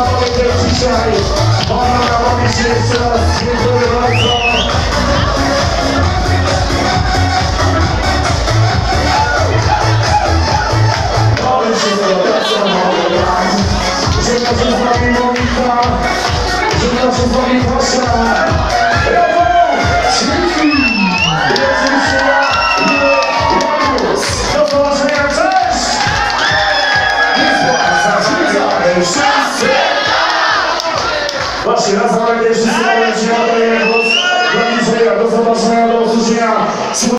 zabawy też dzisiaj. Pana robi się jeszcze raz. Dziękuję bardzo. Ale się żegna się z nami Monika, żegna się z nami Kasia, Rafał, Śliwi, i oczywiście ja, Mariusz. Do zobaczenia, cześć! Wszyscy! Właśnie, raz na wszyscy, ale się nadaje głos dla DJ-a. Do zobaczenia, do usłyszenia.